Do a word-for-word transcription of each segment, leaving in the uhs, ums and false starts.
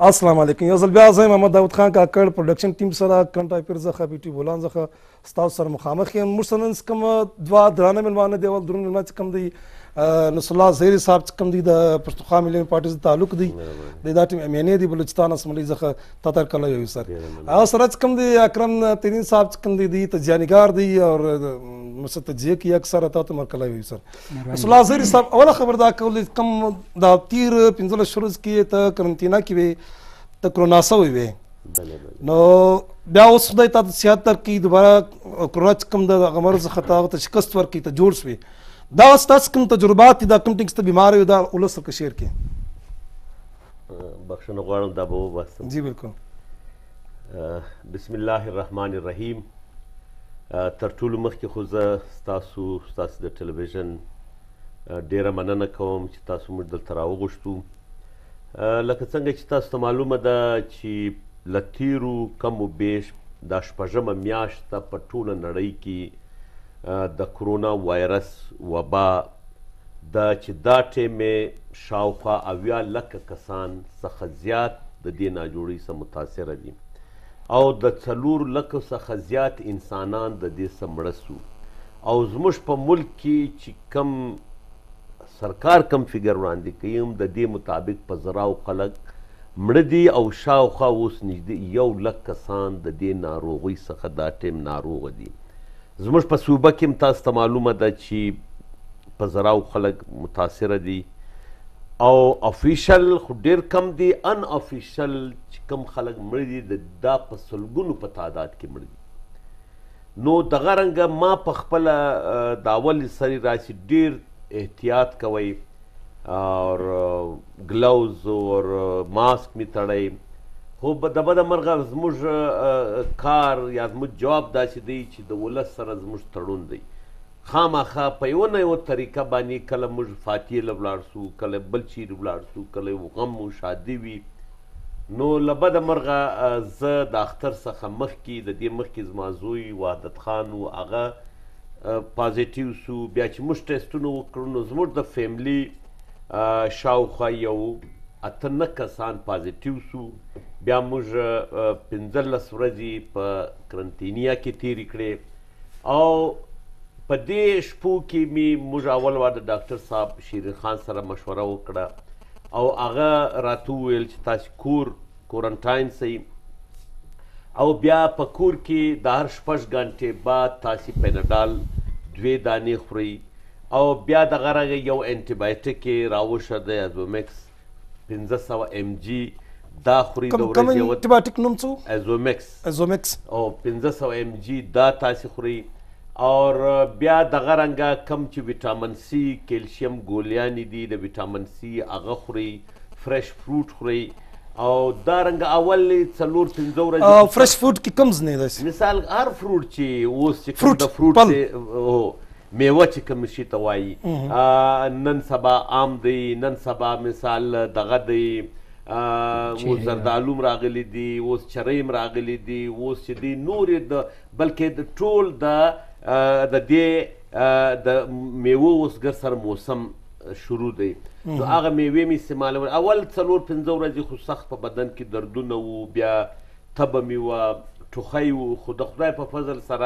السلام علیکم. یو ځل بیا زه محمد داود خان کاکړ پروډکشن ټیم سره کنټا پیر څخه پی ټي بولان څخه ستاسو سره مخامخ یم. موږ سره نن کوم دوه درانه میلمانه دي. اول درون میلمانه چې کوم دی نصر الله زهري صاحب چې کوم دی د پښتونخوا ملي پارټي سره تعلق دی د دا ټیم ایم ان ای دی بلوچستان اسمبلی څخه تاتر کله یو سر او سره چې کوم دی اکرم ترین صاحب چې کوم دی دی تجانیګار دی او مستجیه کی اکثر اتا مرکله یو سر. نصر الله زهري صاحب اوله خبر دا کول کم دا تیر پنځله شروع کې ته کرنټینا کې وي ته کرونا سوی وې نو بیا اوس خدای ته صحت درکړي دوباره کرونا چې کوم د هغه مرض څخه ته ته شکست ورکړي ته جوړ شوې دا ستاسو کوم تجربات دي دا کوم ټینګ ته بیمار یو دا ولس سره شیر کړي. بخښنه غواړم دا به وباسم. جی بالکل. بسم الله الرحمن الرحیم. تر ټولو مخکې خو زه ستاسو ستاسو د ټلویزیون ډیره مننه کوم چې تاسو موږ دلته راوغوښتو. لکه څنګه چې تاسو ته معلومه ده چې له تیرو کم و بیش دا شپږمه میاشت ته په ټوله نړۍ کې د کرونا وایرس وبا ده چې دا ټیم یې شاوخوا اویا لکه کسان څخه زیات د دې ناجوړۍ څخه متاثره دي او د څلور لکو څخه زیات انسانان د دې څخه مړه سو او زموږ په ملک کې چې کم سرکار کم فګر وړاندې کوي هم د دې مطابق په زراو خلک مړه دي او شاوخوا اوس نږدې یو لک کسان د دې ناروغۍ څخه دا ټیم ناروغه دي. زموږ په صوبه کې هم تاسو ته معلومه ده چې په زراو خلک متاثره دي او افیشل خو ډېر کم دي. ان افیشل چې کم خلک مړه دي د دا په سلګونو په تعداد کې مړه دي. نو دغه رنګه ما په خپله د اول سرې راسي ډېر احتیاط کوئ اور ګلوز اور ماسک می تړئ. خو د بده مرغه زموږ کار یا زموږ جواب داسې دی چې د ولس سره زموږ تړون دی. خامخا په یوه نه یوه طریقه باندې کله موږ فاتحې له ولاړ سو کله بل چیرې ولاړ سو کله یو غم و شادي وي نو له بده مرغه زه د اختر څخه مخکې د دې مخکې زما زوی وحدت خان و هغه پازیټیو سو. بیا چې موږ ټیسټونه وکړو نو زموږ د فیملي شاوخوا یو اته نه کسان پازیټیو سو. بیا موږ پنځلس ورځې په کرنټینیا کې تېرې کړې او په دې شپو کې مې موږ اول وار د ډاکټر صاحب شیرین خان سره مشوره وکړه او هغه راته وویل چې تاسې کور کورنټاین سئ او بیا په کور کې د هر شپږ ګنټې بعد تاسې پیناډال دوې دانې خورئ او بیا دغه رنګه یو انټي بایوټیک یې راوشه دی ازومیکس پنځه سوه ایم جي دا خورئ د ورځې یوه انټي بایوټیک نوم څه ازومیکس ازومیکس او پنځه سوه ایم جي دا تاسې خورئ اور بیا دغه رنګه کم چې ویټامین سی کیلشیم ګولیانې دي د ویټامین سی هغه خورئ فرش فروټ خورئ او دا رنګه اول څلور پنځه ورځې فرش فروټ کې کوم ځنې داسې مثال هر فروټ چې اوس چې کوم د فروټ میوه چې کوم شي ته وایي نن سبا عام دی نن سبا مثال دغه دی اوس زردالو راغلی دي اوس چرۍ راغلی دي اوس چې دی نورې د بلکې د ټول د د دې د میوه اوس ګر سره موسم شروع دی نو هغه میوې مې استعمالول. اول څلور پنځه ورځې خو سخت په بدن کې دردونه وو بیا تبه مې وه ټوخی وو خو د خدای په فضل سره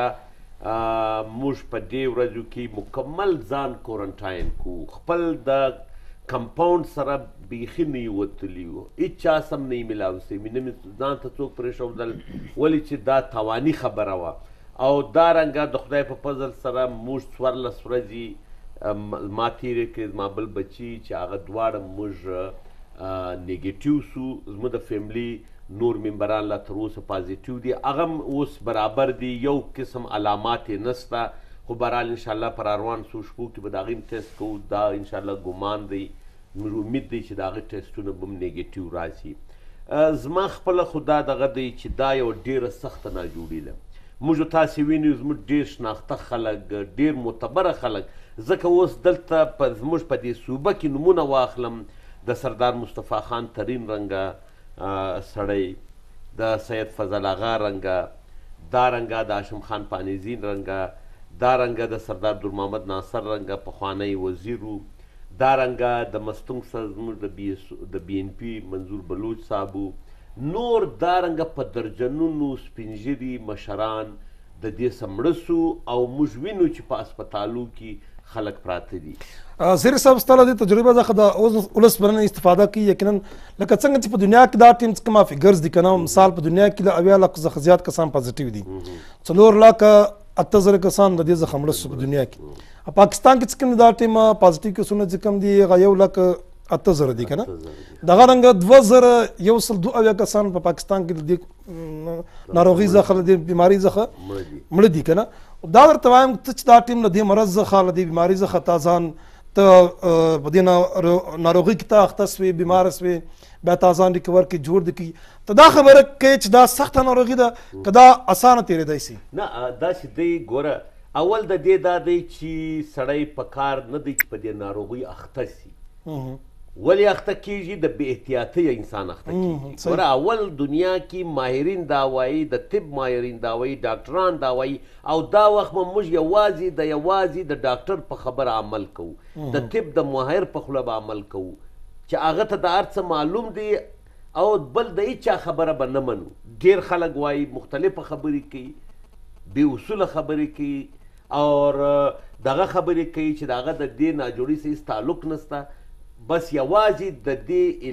موږ په دې ورځو کې مکمل ځان کورنټاین کو. خپل د کمپاونډ سره بیخي نه یو وتلي وو هېڅ چا سم نه یې میلاو سوی مې نه مې ځان ته څوک پرېښودل ولې چې دا تواني خبره وه او دا رنګه د خدای په فضل سره موږ څوارلس ورځې ما تېرې کړې زما بل بچي چې هغه دواړه موږ نیګیټیو سو. زموږ د فیملي نور ممبران لا تر اوسه پازیټیو دي هغه هم اوس برابر دي یو قسم علامات یې نسته خو بهرحال انشاءالله پر اروان څو شپو کې به د هغې هم ټیسټ کوو. دا انشاءالله ګمان دی موږ امید دی چې د هغې ټیسټونه به هم نیګیټیو راسي. زما خپله خو دا دغه دی چې دا یو ډېره سخته ناجوړي ده. موږ تاسې وینئ زموږ ډېر شناخته خلک ډېر معتبره خلک ځکه اوس دلته په زموږ په دې صوبه کې نومونه واخلم د سردار مصطفی خان ترین رنګه سړی د سید فضل آغا رنګه دا رنګه د هاشم خان پانیزین رنګه دا رنګه د سردار عبدالر محمد ناصر رنګه پخوانی وزیر و دا رنګه د مستونګ سره زموږ د بی ان پي منظور بلوچ صاحب نور دارنګه په درجنونو سپین ږیري مشران د دې څه مړه سو او موږ وینو چې په هسپتالو کې خلک پراته دي. زیر صاحب ستا له دې تجربه څخه د ولس بلنه استفاده کوي یقینا لکه څنګه چې په دنیا کې دا ټیم څه کومه فګرز دي که نه مثال په دنیا کې له اویا لکو څخه زیات کسان پازیټیو دي څلور لکه اته زره کسان د دې څخه مړه سو په دنیا کې. پاکستان کې څه کوم دا ټیم پازیټیو کسونه چې کوم دي هغه یو لک اته زره دي که نه دغه رنګه دوه زره یو سل دوه اویا کسان په پاکستان کې د دې ناروغي څخه د دې بیماري څخه مړه دي که نه. دا درته وایم ته چې دا ټیم له دې مرض څخه له دې بیماري څخه تا ځان ته په دې ناروغي کې ته اخته سوې بیماره سوې بیا تا ځان ریکور کړي جوړ دې کړي ته دا خبره کوې چې دا سخته ناروغي ده که دا اسانه تېرېدی سي؟ نه داسې دی ګوره اول د دې دا دی چې سړی په کار نه دی چې په دې ناروغي اخته سي. ولې اخته کېږي؟ د بې احتیاطۍ انسان اخته کېږي. ګوره اول دنیا کې ماهرین دا وایي د طب ماهرین دا وایي ډاکټران دا وایي او دا وخت به موږ یوازې د یوازې د ډاکټر په خبره عمل کوو د طب د ماهر په خوله به عمل کوو چې هغه ته د هر څه معلوم دی او بل د هیچا خبره به نه منو. ډېر خلک وایي مختلفه خبرې کوي بې اصوله خبرې کوي او دغه خبرې کوي چې د هغه د دې ناجوړي سره هېڅ تعلق نشته بس یوازې د دې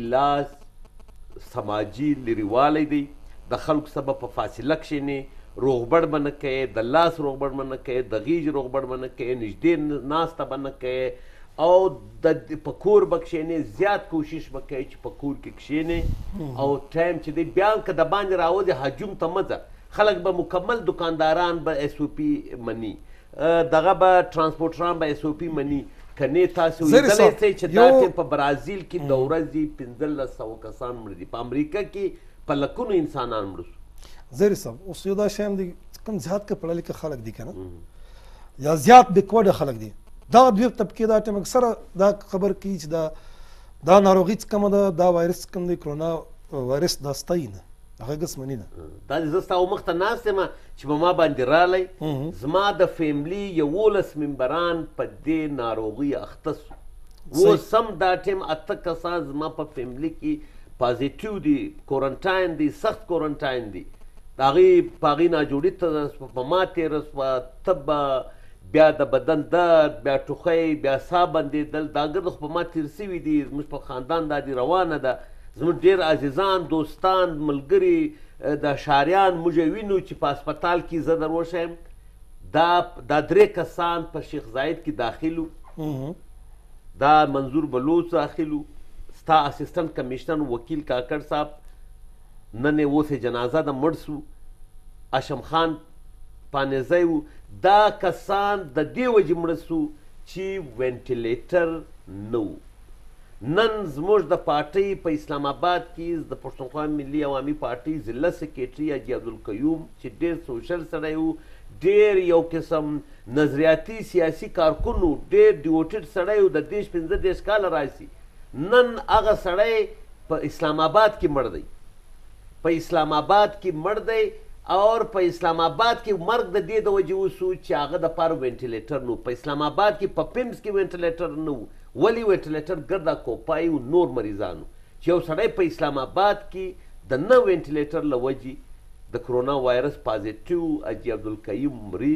علاج سماجي لرېوالی دی د خلکو سبب په فاصله کښېنې روغبړ به نه کوې د لاس روغبړ به نه کوې د غېږ روغبړ به نه کوې نږدې ناسته به نه کوې او د په کور به کښېنې زیات کوشش به کوې چې په کور کې کښېنې او ټایم چې دی بیا که د باندې راوځې هجوم ته مه ځه خلک به مکمل دکانداران به ایس او پي مني دغه به ټرانسپورټران به ایس او پي مني کنې تاسو لیدلی سئ چې دا ټیم په برازیل کې د ورځې پنځلس سوه کسان مړه دي په امریکا کې په لکونو انسانان مړه سو. زیر صاحب اوس یو دا شی هم دی کوم زیات که پړه لیکه خلک دي که نه یا زیات بیکورډه خلک دي دغه دوی طبقې دا ټیم اکثره دا خبر کوي چې دا دا ناروغي څه کومه ده دا وایرس کوم دی کرونا وایرس دا ستایي نه هغه ګس مني نه. دا زه ستا و مخ ته ناست یم چې په ما باندې رالی زما د فیملي یولس ممبران په دې ناروغي اخته سو اوس هم دا ټیم اته کسان زما په فیملي کې پازیټیو دي کورنټاین دي سخت کورنټاین دي د هغې په هغې ناجوړي ته په ما تېره سوه تبه بیا د بدن درد بیا ټوخی بیا ساه بندېدل دا ګرد خو په ما تېر سوي دي زموږ په خاندان دا دي روانه ده زموږ ډېر عزیزان دوستان ملګري د ښاریان موږ وینو چې په هسپتال کې زه در وښیم دا دا درې کسان په شیخ زاید کې داخل وو دا منظور بلوچ داخل وو ستا اسسټنټ کمیشنر وکیل کاکړ صاحب نن یې اوس یې جنازه ده مړ سو اشم خان پانیزی وو دا کسان د دې وجې مړه سو چې وینټیلیټر نه وو. نن زموږ د پارټۍ په اسلام آباد کې د پښتونخوا ملي عوامي پارټۍ ضلع سکریټري حاجي عبدالقیوم چې ډېر سوشل سړی و ډېر یو قسم نظریاتي سیاسي کارکون و ډېر ډیوټډ سړی و د دېرش پنځه دېرش کاله راسي نن هغه سړی په اسلام آباد کې مړ دی په اسلام آباد کې مړ دی اور په اسلام آباد کې مرګ د دې د وجې وسو چې هغه دپاره وینټیلیټر نه و په اسلام آباد کې په پیمز کې وینټیلیټر نه و ولې وینټیلیټر ګرده کوپای و نور مریضانو چې یو سړی په اسلام آباد کې د نه وینټیلیټر له وجې د کرونا وایرس پازیټیو حاجي عبدالقیوم مري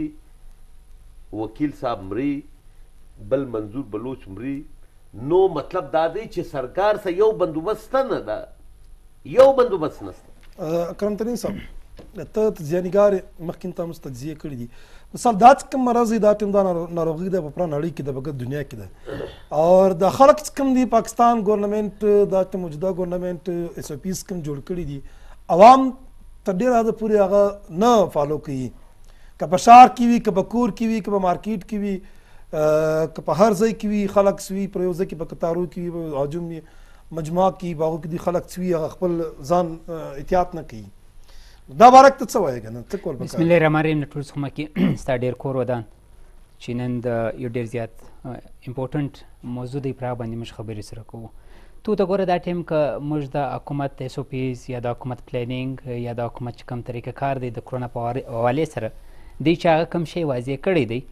وکیل صاحب مري بل منظور بلوچ مري نو مطلب دا دی چې سرکار سره یو بندوبست نه ده یو بندوبست نشته. اکرم ترین صاحب ته تجزیه‌نګار مخکې ته موږ تجزیه کړي دي مثال دا څه کوم مرض دی دا ټیم دا ناروغي ده په پوره نړۍ کې ده په دنیا کې ده اور د خلک څه کوم دي پاکستان ګورنمنټ دا ټیم موجوده ګورنمنټ ایس او پیز کوم جوړ کړي دي عوام تر ډېره حده پورې هغه نه فالو کوي که په ښار کې وي که په کور کې وي که په مارکیټ کې وي که په هر ځای کې وي خلک سوي پر یو ځای کې په کتارو کې وي هجوم وي مجموعه کې باغو کې دي خلک سوي هغه خپل ځان احتیاط نه کوي دا بارک ته څه وایې که نه څه کول بسم الله الرحمن الرحیم د ټول څخه مخکې ستا ډېر کور ودان چې نن د یو ډېر زیات امپورټنټ موضوع دی پر هغه باندې موږ خبرې سره کوو. تو ته ګوره دا ټیم که موږ د حکومت ایس او پیز یا د حکومت پلانینګ یا د حکومت چې کوم طریقه کار دی د کرونا په حوالې سره دی چې هغه کوم شی واضح کړی دی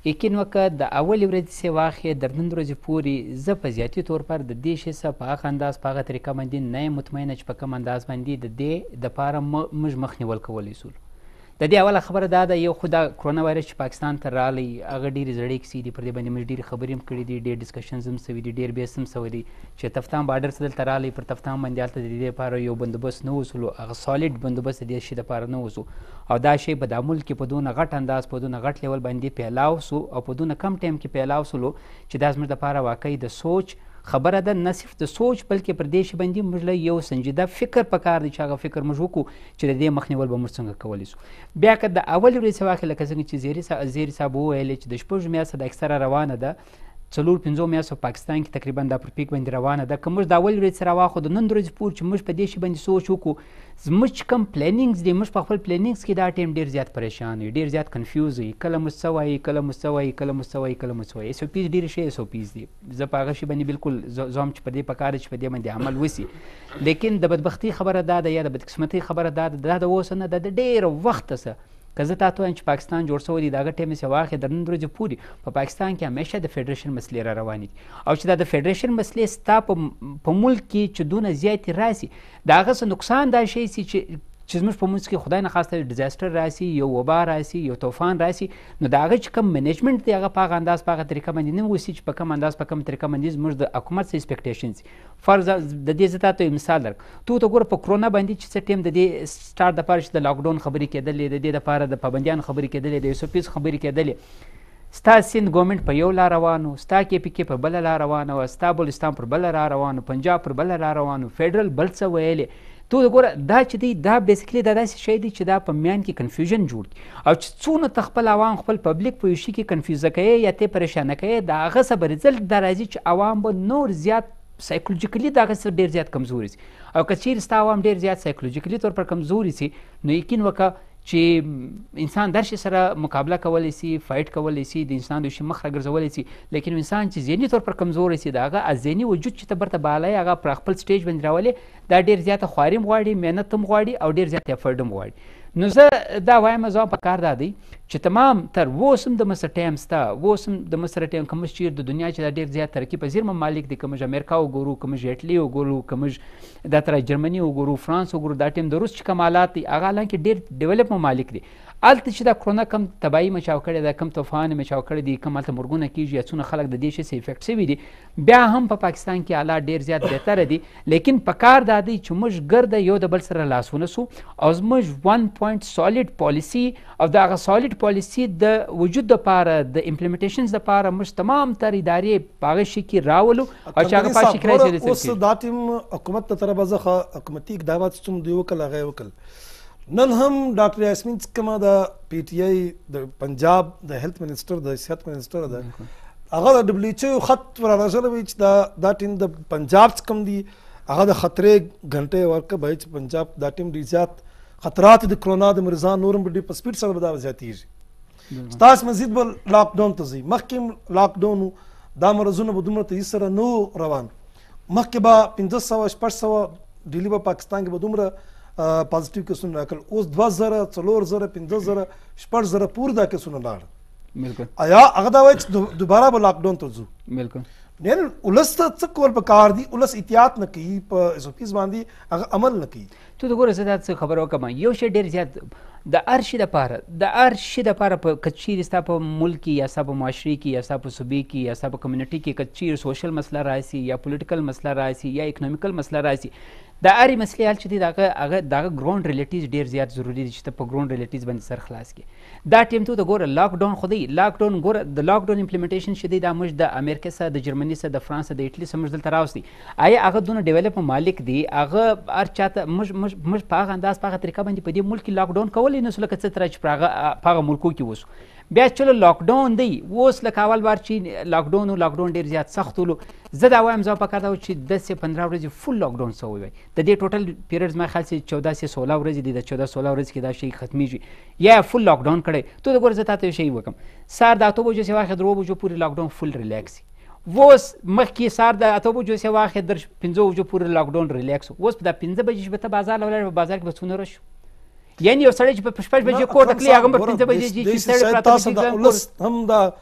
یقین وکړه د اولې ورځې څخه واخلې تر نن ورځې پورې زه په زیاتي طور پر د دې شي څخه په هغه انداز په هغه طریقه باندې نه یم مطمئنه چې په کوم انداز باندې د دې دپاره موږ مخ نیول کولی سو. د دې اوله خبره دا ده یو خو دا کرونا وایرس چې پاکستان ته راغلی هغه ډېرې زړې کیسې دي پر دې باندې موږ ډېرې خبرې هم کړي دي ډېر ډسکشنز هم سوي دي ډېر بحث هم سوی دی چې تفتان بارډر څه دلته راغلی پر تفتان باندې هلته د دې لپاره یو بندوبست نه وسولو هغه سالډ بندوبست د دې شي دپاره نه وسو او دا شی په دا ملک کې په دونه غټ انداز په دونه غټ لیول باندې پیلاو سو او په دونه کم ټایم کې پیلاو سولو چې دا زموږ دپاره واقعي د سوچ خبره ده نه صرف د سوچ بلکې پر دې شي باندې موږ له یو سنجیده فکر پکار دی چې هغه فکر موږ وکړو چې د دې مخنیول به موږ څنګه کولی سو. بیا که د اولې ورځې څه واخلې لکه څنګه چې زیري زیري صاحب وویلې چې د شپږو میاشتو د اکثره روانه ده څلور پنځو میاشتو پاکستان کې تقریبا دا پر پیک باندې روانه ده که موږ د اولې ورځې سره واخلو د نن ورځې پورې چې موږ په دې شي باندې سوچ وکړو زموږ چې کوم پلانینګز دي موږ په خپل پلانینګز کې دا ټایم ډېر زیات پریشان وي ډېر زیات کنفیوز وي کله موږ څه وایي کله موږ څه وایي کله موږ څه وایي کله موږ څه وایي ایس او پیز ډېرې ښې ایس او پیز دي زه په هغه شي باندې بالکل زه هم چې په دې پکار چې په دې باندې عمل وسي لیکن د بدبختي خبره دا ده یا د بدقسمتۍ خبره دا ده دا د اوسه نه ده د ډېره وخته څه که زه تا ته وایم چې پاکستان جوړ شوی دی د هغه ټایم څخه واخلې د نن ورځې پورې په پاکستان کې همیشه د فیډریشن مسلې را روانې دي او چې دا د فیډریشن مسلې ستا په ملک کې چې دونه زیاتې راسي د هغه څه نقصان دا شی سي چې چې زموږ په منځ کې خدای نخواسته ډیزاسټر راسي یو وبا راسي یو طوفان راسي نو د هغه چې کوم منیجمنټ دی هغه په هغه انداز په هغه طریقه باندې نه وسي چې په کوم انداز په کوم طریقه باندې زموږ د حکومت څه ایکسپیکټیشنز فرض د دې زه تاته یو مثال درک تو ته ګوره په کرونا باندې چې څه ټایم د دې سټارټ دپاره چې د لاکډاون خبرې کېدلې د دې دپاره د پابندیانو خبرې کېدلې د یوسفیز خبرې کېدلې ستا سیند ګورنمنټ په یو لار روانو ستا کې پی کې په بله لار روانه وه ستا بلوچستان پر بله لار روانو پنجاب پر بله لار روانو فیډرل بل څه ویلې تو ګوره دا چې دی دا بیسیکلی دا داسې شی دی چې دا په میان کې کنفیوژن جوړ کړي او چې څونه ته خپل عوام خپل پبلیک په یو شي کې کنفیوزه کوي یا ته پریشانه کوي د هغه څه به رزلټ دا راځي چې عوام به نور زیات سایکولوژیکلی د هغه سره ډېر زیات کمزوري سي او که چیرې ستا عوام ډېر زیات سایکولوژیکلی طور پر کمزوري سي نو یقین وکړه چې انسان در شي سره مقابله کولی سي فایټ کولی سي د انسان د شي مخ راګرځولی سي لیکن انسان چې ذهني طور پر کمزوری سي د هغه ذهني وجود چې ته برته بالای هغه پر خپل سټیج باندې راولي دا ډېر زیاته خواري هم غواړي محنت هم غواړي او ډېر زیات افرډ هم غواړي نو زه دا وایم زما په کار دا دی چې تمام تر اوس هم د مصر ټایم سته اوس هم د مصر ټایم که موږ چیرې د دنیا چې دا ډېر زیات ترقي پذیر ممالک دي که موږ امریکا وګورو که موږ اټلي وګورو که موږ دا تر جرمني وګورو فرانس وګورو دا ټایم د روس چې کوم حالات دي هغه حالانکې ډېر ډیولپ ممالک دي هلته چې دا کرونا کم تباهي مچاو کړې ده کم طوفان مچاو کړی دي کم هلته مرګونه کېږي یا څونه خلک د دې شي څخه افیکټ شوي دي بیا هم په پاکستان کې حالات ډېر زیات بهتره دي لیکن په کار دا دی چې موږ ګرده یو د بل سره لاس ونیسو او زموږ ون پوینټ سالډ پالیسي او د هغه سالډ پالیسي د وجود دپاره د امپلیمنټیشنز دپاره موږ تمام تر ادارې په هغه شي کې راولو او چې هغه په هغه شي کې راځي اوس دا ټیم حکومت ته طرفه څخه حکومتي اقدامات چې دوی وکړل هغه وکړل نن هم ډاکټر یاسمین کومه د پی ټی آی د پنجاب د هیلث منسټر د صحت منسټر ده هغه د دبليو ایچ او خط ور راځل وی چې دا دا ټیم د پنجاب څخه دی هغه د خطرې غنټه ورکه به چې پنجاب دا ټیم ډیر زیات خطرات د کرونا د مرزان نورم په ډیر په سپیډ سره بدل زیاتیږي تاسو مزید بل لاک ډاون ته ځي مخکې لاک ډاون دا مرزونه به دومره تیز سره نو روان مخکې به پنځه سوه شپږ سوه ډیلی په پاکستان کې به دومره پازیټیو کیسونه راکړل اوس دوه زره څلور زره پنځه زره شپږ زره پورې دا کیسونه لاړل بالکل آیا هغه دا وایي چې دوباره به لاک ډاون ته ځو بالکل نن ولس ته څه کول پکار دي ولس احتیاط نه کوي په ایس او پیز باندې هغه عمل نه کوي ته د ګوره زه دا څه خبره وکړم یو شی ډېر زیات د هر شي دپاره د هر شي دپاره په که چیرې ستا په ملک کې یا ستا په معاشرې کې یا ستا په صوبې کې یا ستا په کمیونټي کې که چیرې سوشل مسله راسي یا پولیټیکل مسله راسي یا اکنامیکل مسله راسي د هرې مسلې حل چې دی د هغه هغه د هغه ګراوند ریلیټیز ډېر زیات ضروري دي چې ته په ګراوند ریلیټیز باندې سر خلاص کړې دا ټیم ته د ګوره لاک ډاون خو دی لاک ډاون ګوره د لاک ډاون امپلیمنټیشن چې دی دا موږ د امریکا څخه د جرمني څخه د فرانس د ایټلي څخه موږ دلته راوستي آیا هغه دونه ډیولپ ممالک دي هغه هر چاته موږ موږ په هغه انداز په هغه طریقه باندې په دې ملک کې لاک ډاون کولی نه سو لکه څه تر چې په هغه په هغه ملکو کې وسو بیا چلو لاک ډاون دی اوس لکه اول بار چې لاک ډاون لاک ډاون ډېر زیات سخت ولو زه دا وایم زما په کار دا و چې داسې پندره ورځې فل لاک ډاون سوی وای د دې ټوټل پیریډ زما خیال چې چوده سه سوله ورځې دي د چوده سوله ورځې کې دا شی ختمیږي یا فل لاک ډاون کړی ته د ګوره زه تاته یو شی وکړم سهار د اته بجو څخه واخې درې بجو پورې لاک ډاون فل ریلیکس اوس مخکې سهار د اته بجو څخه واخې در پنځه بجو پورې لاک ډاون ریلیکس اوس په دا پنځه بجې به ته بازار لاړې په بازار کې به څونه رش یعنی یو سړی چې په شپږ بجې کور ته تللی هغه به پنځه بجې چې سړی پراته هم دا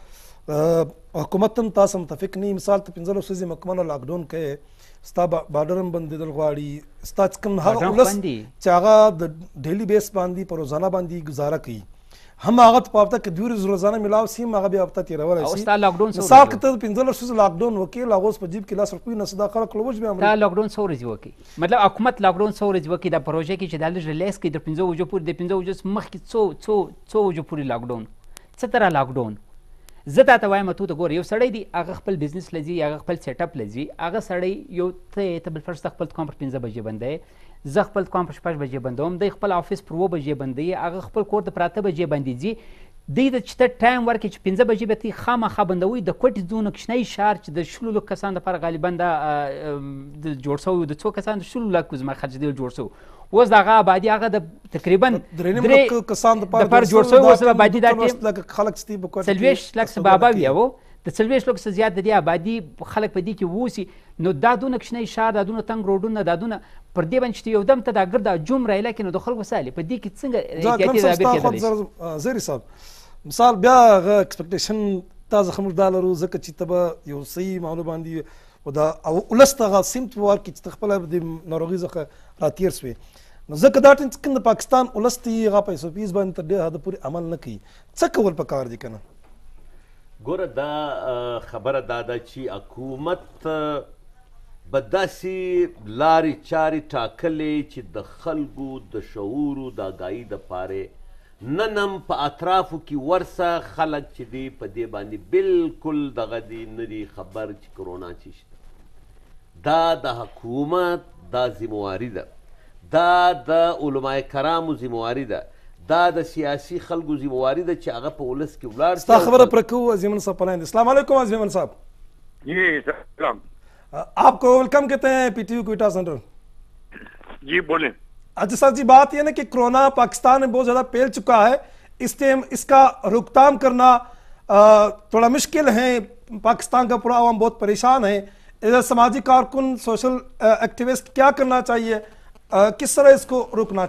حکومت هم تاسو متفق نه مثال ته پنځه ورځې مکمل لاک ډاون کې ستا بارډر هم بندېدل غواړي ستا کوم هغه ولس چې هغه د ډیلی بیس باندې په روزانه باندې گزاره کوي هم هغه ته پاتہ کې دوی روز روزانه ملاو سیم هغه بیا هفته تیرول شي او ستا لاک ډاون مثال کې ته پنځه ورځې لاک ډاون وکړي لاغوس په جیب کې لاس ورکوي نه صدا خلک لوج به دا لاک ډاون څو ورځې وکړي مطلب حکومت لاک ډاون څو ورځې وکړي دا پروژه کې چې دا لږ ریلیز کړي د پنځه ورځو پورې د پنځه ورځو مخکې څو څو څو ورځو پورې لاک ډاون څه طرح لاک ډاون زه تا ته وایم ته ګوره یو سړی دی هغه خپل بزنس لځي هغه خپل سیټ اپ لځي هغه سړی یو ته ته بل فرض خپل دوکان پر پنځه بجې بندوي زه خپل دوکان پر شپږ بجې بندوم دی خپل افیس پر اووه بجې بندوي هغه خپل کور ته پر اته بجې باندې ځي دی ته چې ته ټایم ورکړي چې پنځه بجې به ته خامخا بندوي د کوټې ځونه کوچنی ښار چې د شلو لکو کسانو دپاره غالبا دا جوړ شوی د څو کسانو د شلو لکو زما خرج دی جوړ شوی اوس د هغه آبادي هغه د تقریبا درې کسان دپاره جوړ شوی اوس آبادي دا ټیم خلک ستي په کوټه څلوېښت لکه څه بابا وي او د څلوېښت لکو څه زیات د دې آبادي خلک په دې کې اوسي نو دا دونه کوچنی ښار دا دونه تنګ روډونه دا دونه پر دې باندې چې یو دم ته دا ګرده جوم رایله کې نو د خلکو سالي په دې کې څنګه احتیاطي تدابیر کېدلی زری صاحب مثال بیا هغه اکسپیکټیشن تاسو خمر دا لرو ځکه چې ته به یو صحیح معلوم باندې او دا او ولس ته سمت ور کې چې خپل د ناروغي څخه راتیر سوی نو ځکه دا ټینګ د پاکستان ولس ته هغه پیسو پیس باندې تر دې حد پورې عمل نه کوي څه کول پکار دي کنه ګوره دا خبره دا ده چې حکومت به داسې لارې چارې ټاکلې چې د خلکو د شعورو د آګاهي دپاره نن هم په اطرافو کې ورسه خلک چې دی په دې باندې بالکل دغه دی نه دي خبر چې کرونا څه شته دا د حکومت دا ذمواري ده دا د علماء کرامو ذمواري ده دا د سیاسي خلکو ذمواري ده چې هغه په ولس کې ولاړ ستا خبره پر کوو عظیمن صاحب پلائند السلام علیکم عظیمن صاحب جی سلام آپ کو ویلکم کہتے ہیں پی ٹی یو کوئٹہ سینٹر جی بولیں اچھا سر جی بات یہ نا کہ کرونا پاکستان میں بہت زیادہ پھیل چکا ہے اس ٹائم اس کا روک تھام کرنا تھوڑا مشکل ہے پاکستان کا پورا عوام بہت پریشان ہے ایز سماجی کارکن سوشل ایکٹیوسٹ کیا کرنا چاہیے کس طرح اس کو روکنا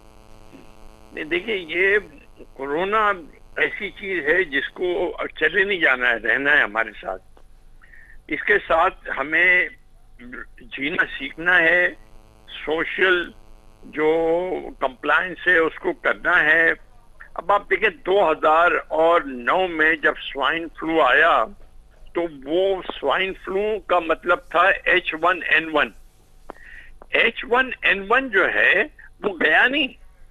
چاہیے دیکھیں یہ کرونا ایسی چیز ہے جس کو چلے نہیں جانا ہے رہنا ہے ہمارے ساتھ اس کے ساتھ ہمیں جینا سیکھنا ہے سوشل جو کمپلائنس ہے اس کو کرنا ہے اب آپ دیکھیں دو ہزار اور نو میں جب سوائن فلو آیا تو وہ سوائن فلو کا مطلب تھا ایچ ون این ون ایچ ون این ون جو ہے وہ گیا نہیں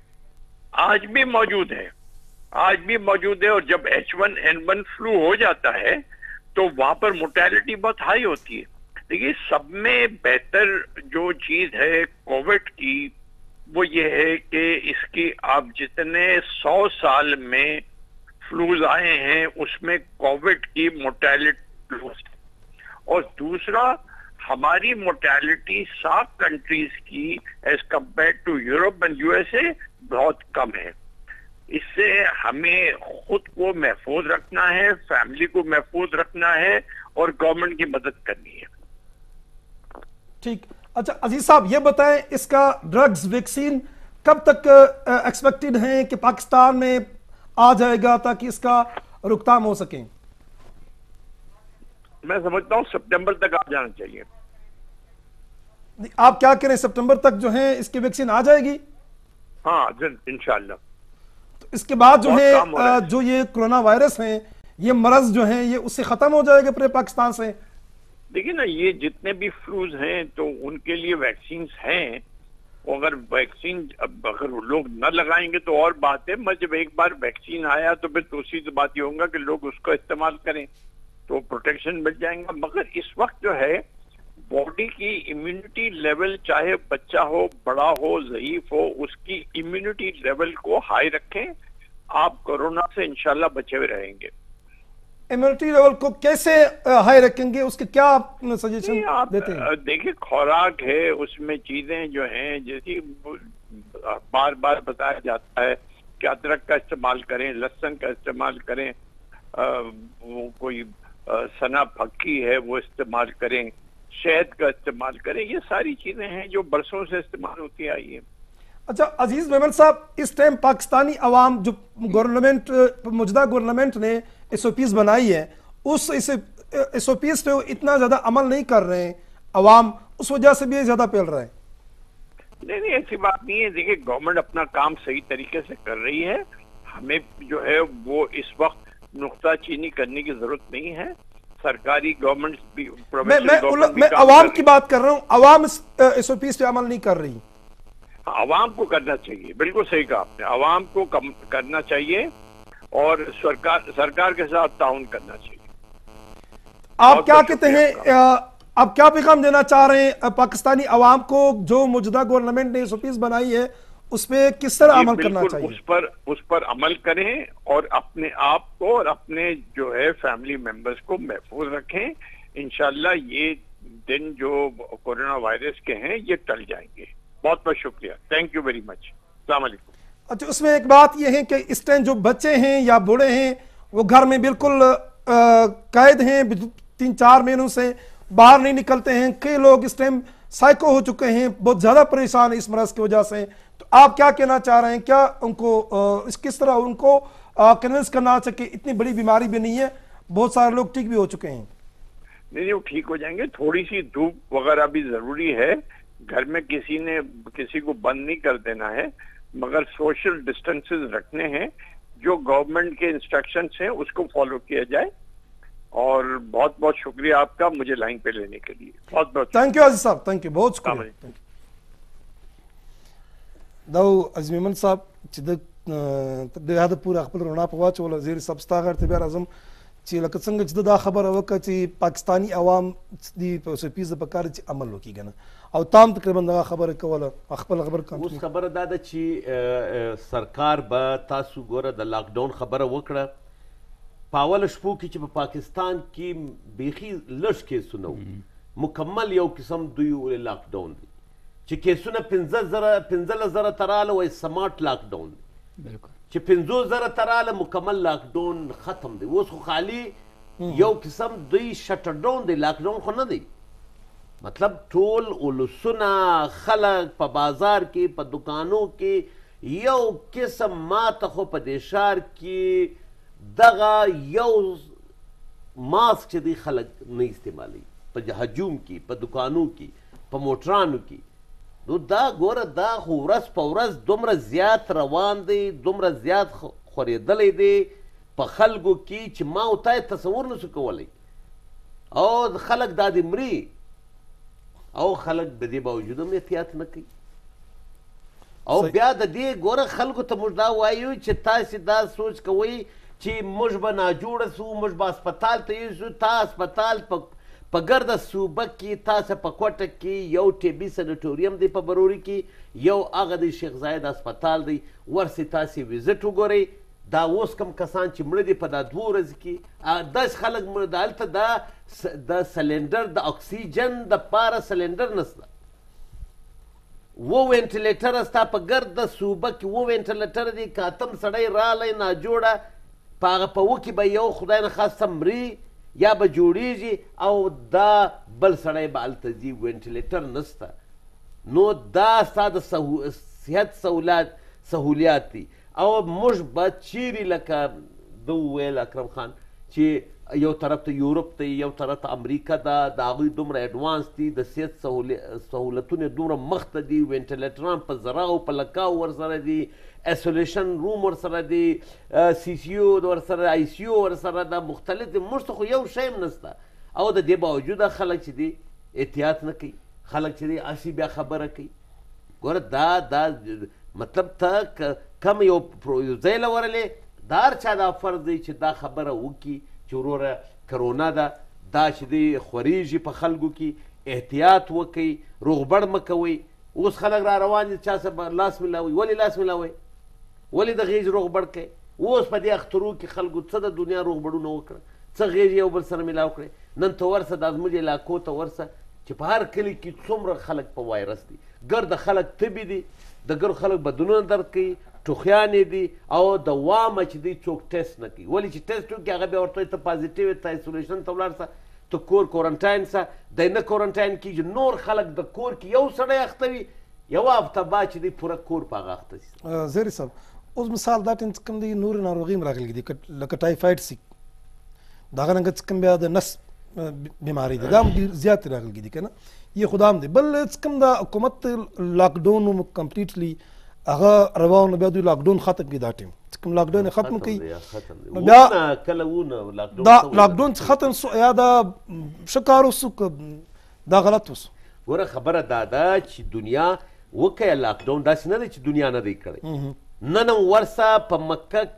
آج بھی موجود ہے آج بھی موجود ہے اور جب ایچ ون این ون فلو ہو جاتا ہے تو وہاں پر موٹیلٹی بہت ہائی ہوتی ہے دیکھیے سب میں بہتر جو چیز ہے کووڈ کی وہ یہ ہے کہ اس کی آپ جتنے سو سال میں فلوز آئے ہیں اس میں کووڈ کی موٹیلٹی اور دوسرا ہماری موٹیلٹی سات کنٹریز کی ایز کمپیئر ٹو یورپ اینڈ یو ایس اے بہت کم ہے اس سے ہمیں خود کو محفوظ رکھنا ہے فیملی کو محفوظ رکھنا ہے اور گورنمنٹ کی مدد کرنی ہے ٹھیک اچھا عزیز صاحب یہ بتائیں اس کا ڈرگز ویکسین کب تک ایکسپیکٹڈ ہیں کہ پاکستان میں آ جائے گا تاکہ اس کا روک تھام ہو سکیں میں سمجھتا ہوں سپٹمبر تک آ جانا چاہیے آپ کیا کریں سپٹمبر تک جو ہے اس کی ویکسین آ جائے گی ہاں انشاءاللہ تو اس کے بعد جو ہے جو یہ کرونا وائرس ہیں یہ مرض جو ہیں یہ اس سے ختم ہو جائے گا پورے پاکستان سے دیکھیں نا یہ جتنے بھی فلوز ہیں تو ان کے لیے ویکسینز ہیں اگر ویکسین اگر لوگ نہ لگائیں گے تو اور بات ہے میں جب ایک بار ویکسین آیا تو پھر دوسری تو بات یہ ہوگا کہ لوگ اس کو استعمال کریں تو پروٹیکشن مل جائیں گا مگر اس وقت جو ہے باڈی کی امیونٹی لیول چاہے بچہ ہو بڑا ہو ضعیف ہو اس کی امیونٹی لیول کو ہائی رکھیں آپ کورونا سے انشاءاللہ بچے ہوئے رہیں گے امیونٹی لیول کو کیسے ہائی رکھیں گے اس کے کیا آپ سجیشن دیتے ہیں دیکھیں خوراک ہے اس میں چیزیں جو ہیں جیسی بار بار بتایا جاتا ہے کہ ادرک کا استعمال کریں لہسن کا استعمال کریں وہ کوئی سنا پھکی ہے وہ استعمال کریں شہد کا استعمال کریں یہ ساری چیزیں ہیں جو برسوں سے استعمال ہوتی آئی ہیں اچھا عزیز میمن صاحب اس ٹائم پاکستانی عوام جو گورنمنٹ موجودہ گورنمنٹ نے ایس او پیز بنائی ہے उस S O Ps पे इतना ज़्यादा अमल नहीं कर रहे हैं अवाम, उस वजह से भी ज़्यादा फैल रहा है? नहीं नहीं, ऐसी बात नहीं है। देखिए, गवर्नमेंट अपना काम सही तरीके से कर रही है। हमें जो है वो इस वक्त नुक्ताचीनी करने की जरूरत नहीं है। सरकारी गवर्नमेंट भी, मैं मैं, मैं अवाम की बात कर रहा हूँ। अवाम एस ओ पीज पे अमल नहीं कर रही। अवाम को करना चाहिए, बिल्कुल सही कहा आपने। अवाम को कम करना चाहिए और सरकार सरकार के साथ ताउन करना चाहिए। आप क्या कहते हैं, आप क्या पैगाम देना चाह रहे हैं पाकिस्तानी अवाम को? जो मौजूदा गवर्नमेंट ने एसओपीज बनाई है उस पर किस तरह अमल करना चाहिए? उस पर उस पर अमल करें और अपने आप को और अपने जो है फैमिली मेंबर्स को महफूज रखें। इंशाल्लाह ये दिन जो कोरोना वायरस के हैं ये टल जाएंगे। बहुत बहुत शुक्रिया, थैंक यू वेरी मच, अस्सलाम वालेकुम। अच्छा, उसमें एक बात यह है कि इस टाइम जो बच्चे हैं या बूढ़े हैं वो घर में बिल्कुल कैद हैं, तीन चार महीनों से बाहर नहीं निकलते हैं। कई लोग इस टाइम साइको हो चुके हैं, बहुत ज्यादा परेशान है इस मरज की वजह से। तो आप क्या कहना चाह रहे हैं? क्या उनको इस किस तरह उनको कन्विंस करना चाहिए? इतनी बड़ी बीमारी भी नहीं है, बहुत सारे लोग ठीक भी हो चुके हैं। नहीं नहीं, वो ठीक हो जाएंगे। थोड़ी सी धूप वगैरह भी जरूरी है। घर में किसी ने किसी को बंद नहीं कर देना है, मगर सोशल डिस्टेंसेस रखने हैं। जो गवर्नमेंट के इंस्ट्रक्शंस हैं उसको फॉलो किया जाए। और बहुत बहुत शुक्रिया आपका मुझे लाइन पे लेने के लिए। बहुत बहुत थैंक यू अजीज साहब, थैंक यू, बहुत शुक्रिया। दाऊ अजीज मेमन साहब चिद देहाद पूरा खपल रोना पवा चोला ज़ेर सबस्ता कर तबियार आजम ची लक संग चिद दा खबर वक ची पाकिस्तानी अवाम दी पीस पकार ची अमल वकी गना और ताम तकरीबन दा खबर कोला खपल खबर का उस खबर दा द ची सरकार ब तासु गोरा द लॉकडाउन खबर वकड़ा पावल शपू की ची पाकिस्तान की बेखी लश के सुनो मुकम्मल यो किस्म दुई लॉकडाउन दी ची के सुना पिंजा जरा पिंजल जरा तराल वो स्मार्ट लॉकडाउन बिल्कुल ची पिंजो जरा तराल मुकम्मल लॉकडाउन खत्म दी वो सो खाली यो किस्म दुई शटडाउन दी लॉकडाउन खो न दी मतलब टोल उलसुना खलक प बाजार की प दुकानों की यो किस्म मात खो प देशार की दगा यो मास्क ची दी खलक नहीं इस्तेमाली प हजूम की प दुकानों की प मोटरानों की नो दा गोर दा खौरस पौरस दुमर ज्यादा रवान दे दुमर ज्यादा खोरेदले दे प खलगो की च मा उताय तस्वुर न सकोले और खलक दादी मरी او خلق د دې باوجود هم احتیاط نه کوي او بیا د دې ګوره خلکو ته موږ دا وایو چې تاسې دا سوچ کوئ چې موږ به ناجوړه سو موږ به هسپتال ته یوسو تا هسپتال په ګرده صوبه کې تاسې په کوټه کې یو ټیبي سنټوریم دی په بروري کې یو هغه د شیخ زاید هسپتال دی ورسې تاسې ویزټ وګورئ دا اوس کم کسان چې مړه دي په دا دوه ورځې کې داسې خلک مړه ده هلته دا د سلنډر د اکسیجن د پاره سلنډر نسته و وینټیلیټر ستا په ګرده صوبه کې و وینټیلیټر دي که اتم سړی رالی ناجوړه په هغه په و کې به یو خدای نخواسته مري یا به جوړیږي او دا بل سړی به هلته ځي وینټیلیټر نسته نو دا ستا د صحت سهولیات دي او موږ به چیرې لکه ده وویل اکرم خان چې یو طرف ته یورپ ته یو طرف ته امریکا ده د هغوی دومره اډوانس دي د صحت سهولتونه دومره مخته دي وینټیلیټران په زراو په لکاو ورسره دي ایسولیشن روم ورسره دي سی سی یو ورسره آی سی یو ورسره ده مختلف دي موږ ته خو یو شی هم نسته او د دې باوجوده خلک چې دي احتیاط نه کوي خلک چې دي هسې بیا خبره کوي ګوره دا دا مطلب ته کم یو ځای له ورلې دا هر چا دا فرض دی چې دا خبره وکړي چې وروره کرونا ده دا چې دی خورېږي په خلکو کې احتیاط وکئ روغبړ مه کوئ اوس خلک را روان دي چا سره لاس ملاوئ ولې لاس ملاوئ ولې د غېږ روغبړ کوئ اوس په دې اخترو کې خلکو څه د دنیا روغبړونه وکړه څه غېږ یو بل سره ملاو کړئ نن ته ورسه دا زموږ علاقو ته ورسه چې په هر کلي کې څومره خلک په وایرس دي ګرده خلک تبي دي د ګرو خلک بدنونه درد کوي ټوخیانې دي او د وامه چې دی څوک ټیسټ نه کوي ولې چې ټیسټ وکړي هغه بیا ورته وایي ته پازیټیو یې ته ایسولیشن ته ولاړ سه ته کور کورنټاین سه دی نه کورنټاین کېږي نور خلک د کور کې یو سړی اخته وي یوه هفته بعد چې دی پوره کور په هغه اخته شي زیری صاحب اوس مثال دا ټیم کوم دی نور ناروغي هم راغلي دي لکه ټایفاید سي د هغه رنګه چې کوم بیا د نس بیماری ده دا هم ډېر زیات راغلي دي که نه یې خو دا هم دی بل چې کوم د حکومت لاکډاون کمپلیټلی هغه روان بیا دوی لاکډاون ختم کړي دا ټیم چې کوم لاکډاون یې ختم کړي نو بیا کله وونه دا لاکډاون چې ختم سو یا دا ښه کار وسو که دا غلط وسو ګوره خبره دا ده چې دنیا وکړه لاکډاون داسې نه دی چې دنیا نه دی کړی نن هم ورسه په مکه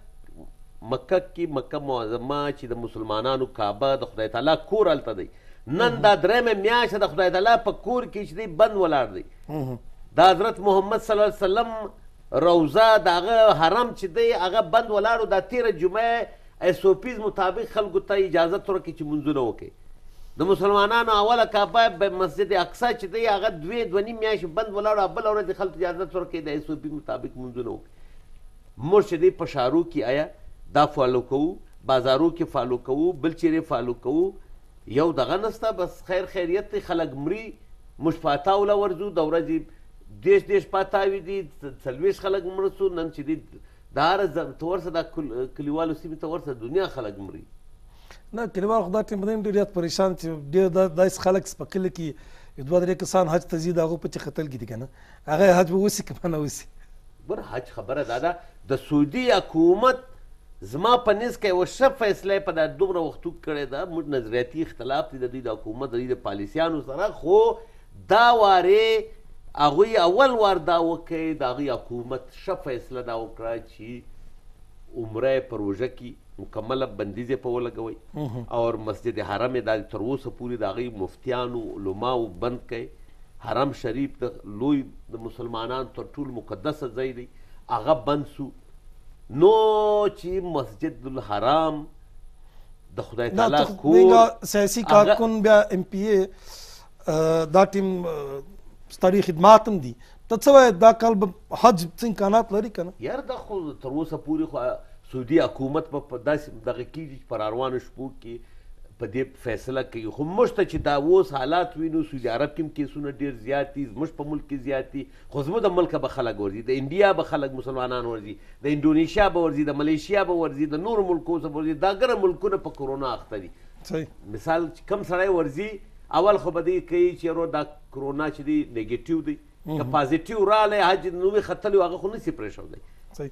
مکه کې مکه معظمه چې د مسلمانانو کعبه د خدای تعالی کور هلته دی نن دا درېیمه میاشت د خدای تعالی په کور کې چې دی بند ولاړ دی د حضرت محمد صلی الله علیه وسلم روضه د هغه حرم چې دی هغه بند ولاړ و دا تېره جمعه ایس او پیز مطابق خلکو ته اجازت ورکړي چې مونځونه وکړي د مسلمانانو اوله کعبه مسجد اقصی چې دی هغه دوې دوه نیم میاشتې بند ولاړ او بله ورځ خلکو اجازت ورکړي د ایس او پي مطابق مونځونه وکړي موږ چې دی په ښارو کې آیا دا فالو کوو بازارو کې فالو کوو بل چیرې فالو کوو یو دغه نسته بس خیر خیریت دی خلک مري موږ په اتاوله ورځو د ورځې دیش دیش په اتاوي دي څلوېښت خلک مړه سو نن چې دي د هره ته ورسه دا کلیوالو سیمې ته ورسه دنیا خلک مري نه کلیوال خو دا ټیم دی ډېر زیات پریشان چې ډېر داسې خلک په کلي کې دوه درې کسان حج ته ځي د هغو په چې ختل کې دي که نه هغه حج به وسي که به نه وسي ګوره حج خبره دا ده د سعودي حکومت زما په نس کې یوه ښه فیصله یې په دا دومره وختو کړې ده موږ نظریاتي اختلاف دی د دوی د حکومت د دوی د پالیسیانو سره خو دا وارې هغوی اول وار دا وکړی د هغوی حکومت ښه فیصله دا وکړه چې عمره یې په روژه کې مکمله بندیز یې په ولګوئ او مسجد حرم یې دا تر اوسه پورې د هغوی مفتیانو علماو بند کړئ حرم شریف د لوی د مسلمانانو تر ټولو مقدسه ځای دی هغه بند سو نو چې مسجد الحرام د خدای تعالی کور سیاسي کارکن بیا ام پی ای دا ټیم ستړي خدمات هم دي ته څه وایې دا کال به حج څه امکانات لري که نه یار دا خو تر اوسه پورې خو سعودي حکومت به په داسې دغه کېږي چې په راروانو شپو کې په دې فیصله کوي خو موږ ته چې دا اوس حالات وینو سعودي عرب کې هم کیسونه ډېر زیات دي زموږ په ملک کې زیات دي خو زموږ د ملکه به خلک ورځي د انډیا به خلک مسلمانان ورځي د انډونیشیا به ورځي د ملیشیا به ورځي د نورو ملکو څخه به ورځي دا ګڼه ملکونه په کرونا اخته دي مثال چې کم سړی ورځي اول خو به دی کوي چې یارو دا کرونا چې دی نیګیټیو دی که پازیټیو رالی حج نوې ختلی هغه خو نسي پرېښودی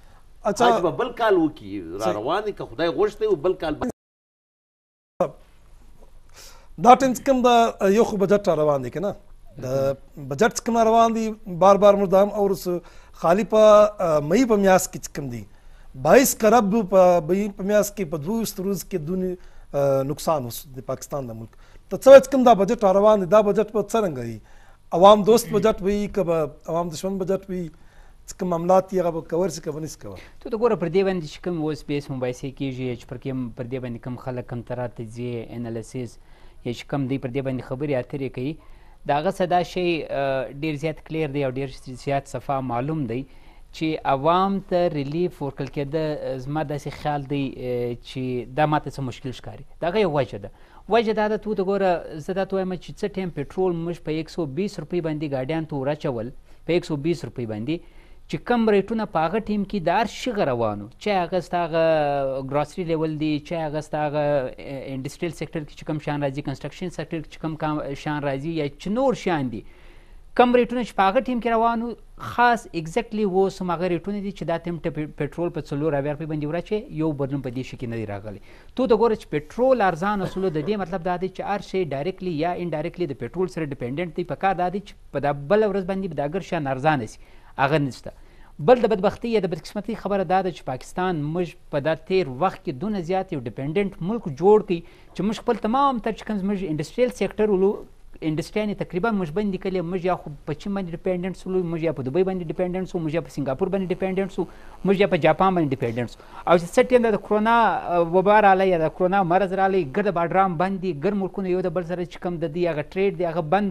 حج به بل کال وکړي را روان دي که خدای غوښتی و بل کال دا ټیم چې کوم د یو خو بجټ را روان دی که نه د بجټ چې کوم را روان دي بار بار موږ دا هم اورو خالي په مئی په میاشت کې چې کوم دی بایس کرب په مئی په میاشت کې په دویست روز کې دونې نقصان وسو د پاکستان د ملک ته څه وایې چې کوم دا بجټ را روان دی دا بجټ به څرنګه وي عوام دوست بجټ وي که به عوام دشمن بجټ وي چې کوم معاملات دي هغه به کور شي که به نسي کولی ته ته ګوره پر دې باندې چې کوم اوس بیس مباحثې کېږي چې پر کوم پر دې باندې کوم خلک کوم طرح ته ځي انالیسیس یا چې کوم دی پر دې باندې خبرې اترې کوي د هغه څه دا شی ډېر زیات کلیر دی او ډېر زیات صفا معلوم دی چې عوام ته ریلیف ورکړل کېده زما داسې خیال دی چې دا ماته څه مشکل ښکاري د هغه یو وجه ده وجه دا ده تو ته ګوره زه دا ته وایم چې څه ټایم پټرول موږ په یک سو بیس روپۍ باندې ګاډیانو ته ور په یک سو بیس روپۍ باندې چې کم ریټونه په هغه ټیم کې د هر شغه روانو چې هغه ستا هغه ګراسري لیول دی چې هغه ستا هغه انډسټریل سیکټر کې چې کوم شیان راځي کنسټرکشن سیکټر کې چې کوم شیان راځي یا چې نور شیان دي کم ریټونه چې په هغه ټیم کې روانو خاص اگزیکټلی اوس هم هغه ریټونه دي چې دا ټیم ته پټرول په څلور اویا روپۍ باندې وراچوي یو بدلون په دې شي کې نه دی راغلی تو ته ګوره چې پټرول ارزان اصولو د دې مطلب دا دی چې هر شی ډایرکټلی یا انډایرکټلی د پټرول سره ډیپینډنټ دی په کار دا دی چې په دا بله ورځ باندې به دا هر شیان ارزانه سي هغه نشته بل د بدبختي یا د بدقسمتۍ خبره دا ده چې پاکستان موږ په دا تیر وخت کې دونه زیات یو ډیپینډنټ ملک جوړ کړي چې موږ خپل تمام تر چې کوم زموږ انډسټریل سیکټر ولو انډسټریانې تقریبا موږ بندې کړلې موږ یا خو په چین باندې ډیپینډنټ سولو موږ یا په دوبۍ باندې ډیپینډنټ سو موږ یا په سنګاپور باندې ډیپینډنټ سو موږ یا په جاپان باندې ډیپینډنټ سو او چې څه ټایم د کرونا وبا رالی یا د کرونا مرض رالی ګرد باډرام بند دي ګر ملکونه یو د بل سره چې کوم د دې هغه ټریډ دی هغه بند دی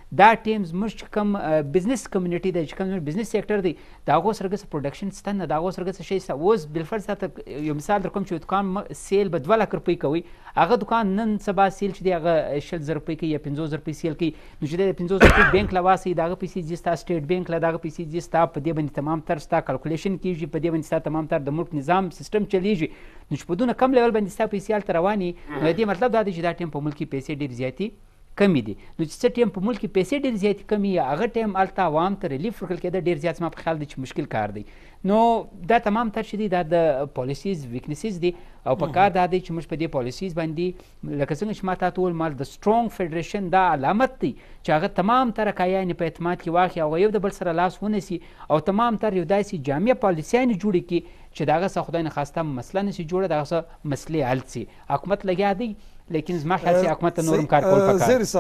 دا ټیم زموږ چې کوم بزنس کمیونټي دی چې کوم زموږ بزنس سیکټر دی د هغو سره ګه څه پروډکشن شته نه، د هغو سره ګه څه شی شته. اوس بالفرض تاته یو مثال در کوم چې دوکان سیل به دوه لک روپۍ کوي، هغه دوکان نن سبا سیل چې دی هغه شل زره روپۍ کوي یا پنځوس زره روپۍ سیل کوي، نو چې دی د پنځوس زره روپۍ بینک له واسي د هغه پیسې ځي ستا سټیټ بینک له، د هغه پیسې ځي ستا په دې باندې تمام تر ستا کلکولیشن کېږي، په دې باندې ستا تمام تر د ملک نظام سیستم چلیږي. نو چې په دونه کم لیول باندې ستا پیسې هلته روانې، نو د دې مطلب دا دی چې دا ټیم په ملک کې پیسې ډېرې زیاتې کمی دي. نو چې څه ټیم په ملک کې پیسې ډېرې زیاتې کمی هغه ټیم هلته عوام ته ریلیف ورکړل کېده ډېر زیات زما په خیال دی چې مشکل کار دی. نو دا تمام تر چې دی دا د پالیسیز ویکنیسز دي او په کار دا دی چې موږ په دې پالیسیز باندې لکه څنګه چې ما تا ته وویل مال د سترونګ فیډریشن دا علامت دی چې هغه تمام تر کایانې په اعتماد کې واخلي او یو د بل سره لاس ونیسي او تمام تر یو داسې جامع پالیسیانې جوړې کړي چې د هغه څه خدای نخواسته مسله نسي جوړه، د هغه څه مسلې حل سي. حکومت لګیا دی لیکن زما خیال چې حکومت ته نور هم کار کول پکار. زیر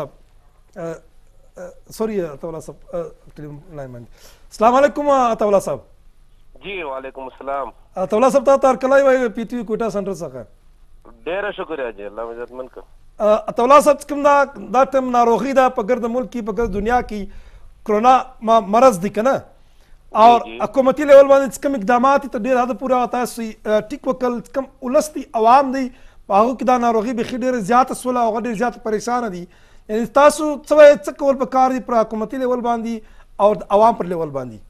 صاحب سوری عطاءالله صاحب ټلیفون لاین باندې. السلام علیکم عطاءالله صاحب. جی وعلیکم السلام. عطاءالله صاحب ته تارکلای وای پی ټی وی کوټا سنټر څخه ډیره شکریہ جی، الله مو عزتمن کړه. عطاءالله صاحب کوم دا دا ټیم ناروغي ده په ګرد ملک کې په ګرد دنیا کې کرونا مرض دی کنه اور حکومتي لیول باندې کوم اقدامات ته ډیر حد پورې تاسو ټیک وکړل، کوم ولستي عوام دی په هغه کې دا ناروغي بیخي ډېره زیاته سوله او ډېر زیات پریشانه دي. یعنې تاسو څه څه کول پکار دي پر حکومتي لیول باندې او د عوام پر لیول باندې؟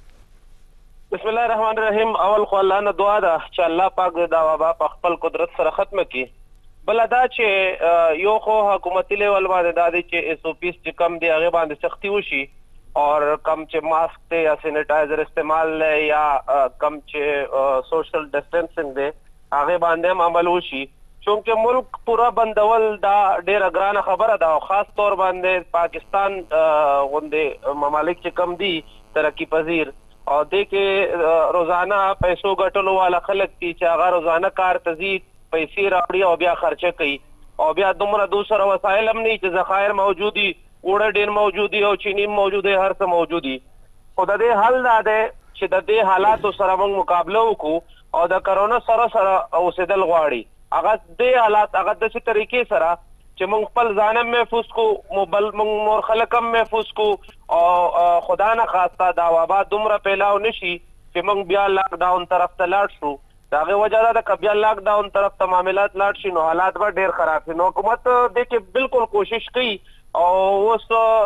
بسم الله الرحمن الرحیم. اول خو الله نه دعا ده چې الله پاک دا وبا په خپل قدرت سره ختمه کړي. بل دا چې یو خو حکومتي لیول باندې دا دی چې ایس او پیس چې کم دی هغه باندې سختی وشي اور کم چې ماسک ته یا سینیټایزر استعمال لې یا کم چې سوشل ډسټنسنګ دی هغه باندې هم عمل وشي، چونکه ملک پورا بندول دا ډیره ګرانه خبره ده او خاص طور باندې پاکستان غوندې ممالک چې کم دي ترقی پذیر او دې کې روزانه پیسو ګټلو والا خلک دي چې هغه روزانه کار ته ځي، پیسې راوړي او بیا خرچه کوي او بیا دومره دوسره وسایل هم نه چې ذخایر موجودي، اوړه ډېر موجودي او چینی موجودي، هر څه موجودي. خو د دې حل دا دی چې د دې حالاتو سره موږ مقابله وکړو او د کرونا سره سره اوسېدل غواړي. هغه دې حالات هغه داسې طریقې سره چې موږ خپل ځان هم محفوظ کړو، بل موږ نور خلک هم محفوظ کړو او خدا نه خواسته دا وبا دومره پیلاو نشي چې موږ بیا لاک ډاون طرف ته لاړ شو. د هغې وجه دا ده که بیا لاک ډاون طرف ته معاملات لاړ شي نو حالات به ډېر خراب شي. نو حکومت دې کې بالکل کوشش کوي او اوس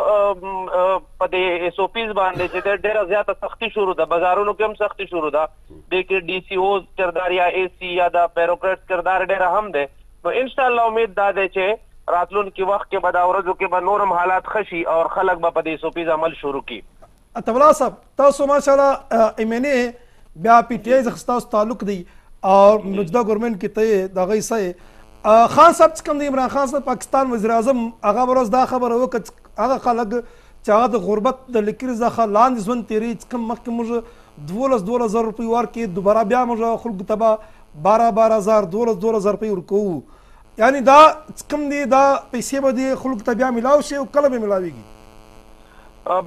په دې ایس او پیز باندې چې ډېره زیاته سختي شروع ده، بازارونو کې هم سختي شروع ده، دې کې ډي سی اوز کردار یا اے سی یا د بیروکریټ کردار ډېره هم دی. نو انشاءالله امید دا دی چې راتلونکي وخت کې به دا ورځو کې به نور هم حالات ښه شي او خلک به په دې ایس او پیز عمل شروع کړي. عطاءالله صاحب تاسو ماشاءالله ایم این اے بیا پی ټی آی څخه ستاسو تعلق دی او موجوده ګورنمنټ کې ته د هغوی څه خان صاحب چې کوم د عمران خان صاحب پاکستان وزیر اعظم هغه ورځ دا خبره وکړه هغه خلک چې هغه د غربت د لیکري څخه لاندې ژوند تېروي چې کوم مخکې موږ دولس دولس زره روپۍ ورکړې دوباره بیا موږ خلکو ته به باره باره زر دولس دولس زره روپۍ ورکوو، یعنې دا کوم دی دا پیسې به دې خلکو ته بیا میلاو شي او کله به میلاویږي؟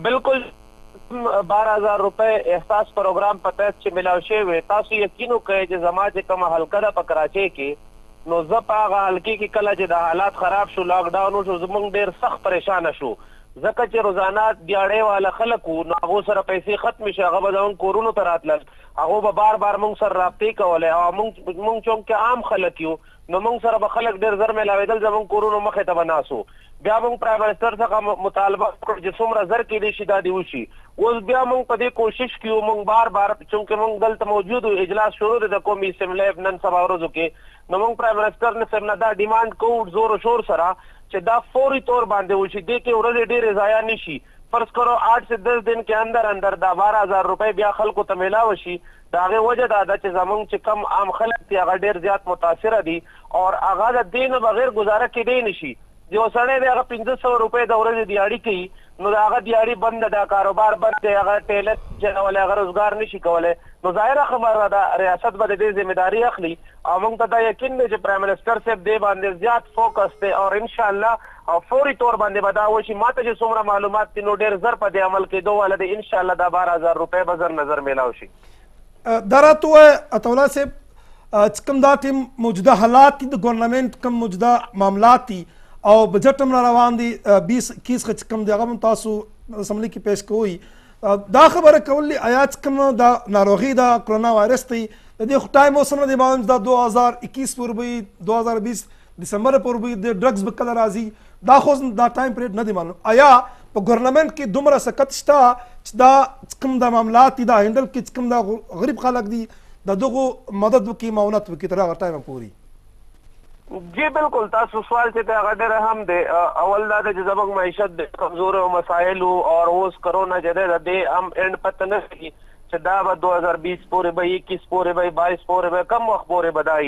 بالکل بارہ ہزار روپے احساس پروگرام په تحت چې میلاو شوی تاسو یقین وکړئ چې زما چې کومه حلقه ده په کراچۍ کې نو زه په هغه حلقې کې کله چې د حالات خراب شو لاک ډاون وشو زموږ ډېر سخت پریشانه شو، ځکه چې روزانه دیاړۍ والا خلک وو نو هغو سره پیسې ختمې شي، هغه به زموږ کورونو ته راتلل، هغو به بار بار موږ سره رابطې کولې او موږ موږ چونکې عام خلک یو نو موږ سره به خلک ډېر زر میلاوېدل، زموږ کورونو مخې ته به ناست وو. بیا موږ پرایم منسټر څخه مطالبه وکړو چې څومره زر کېدی شي دا دې وشي. اوس بیا موږ په دې کوشش کیو، موږ بار بار چونکې موږ دلته موجود وو، اجلاس شروع دی د قومي اسمبلۍ نن سبا ورځو کې، نو موږ پرایم منسټر نه صاحب نه دا ډیمانډ کوو زور و شور سره چې دا فوري طور باندې وشي، دې کې ورځې ډېرې ضایع نه شي. فرض کرو آٹھ سے دس دن کے اندر اندر دا بارہ ہزار روپے بیا خلکو ته میلاو شي. د هغې وجه دا ده چې زموږ چې کم عام خلک دي هغه ډېر زیات متاثره دي او هغه د دې نه بغیر ګزاره کېدی نه شي. یو سړی دی هغه پنځه سوه روپۍ د ورځې دیاړي کوي نو د هغه دیاړي بند ده، دا کاروبار بند دی، هغه ټیلر چلولی هغه روزګار نشي کولی. نو ظاهره خبره ده ریاست به د دې ذمهداري اخلي او موږ ته دا یقین دی چې پرایم منسټر صاحب دې باندې زیات فوکس دی او انشاءالله او فوري طور باندې به دا وشي. ما ته چې څومره معلومات دي نو ډېر زر په دې عمل کېدو والا دی، انشاءالله دا بارہ ہزار روپۍ به زر نظر میلاو شي. دا راته ووایه عطاءالله صاحب چې کوم دا ټیم موجوده حالات دي د ګورنمنټ کوم موجوده معاملات دي او بجټ هم را روان دي بیس اکیس چې کوم دی هغه هم تاسو اسمبلی کې پیش کوئ. دا خبره کول آیا چې کوم دا ناروغي دا کرونا وایرس دی د دې خو ټایم اوس نه دی معلوم، دا دو هزار اکیس پورې به دو هزار بیس دسمبر پورې به د ډرګز به کله راځي، دا خو دا ټایم پیریډ نه دی معلوم. آیا په ګورنمنټ کې دومره سکت شته چې دا کوم د معاملات دي دا هینډل کې کوم دا غریب خلک دي د دغو مدد وکړي معاونت وکړي تر هغه ټایمه پورې؟ جی بالکل، تاسو سوال چې دا غډر هم دی. اول دا د زموږ معیشت د کمزور او مسائل او اوس کرونا چې د هم اند پته نه لګي چې دا به دو هزار بیس پورې به اکیس پورې به بایس پورې به کم وخت پورې بدایي.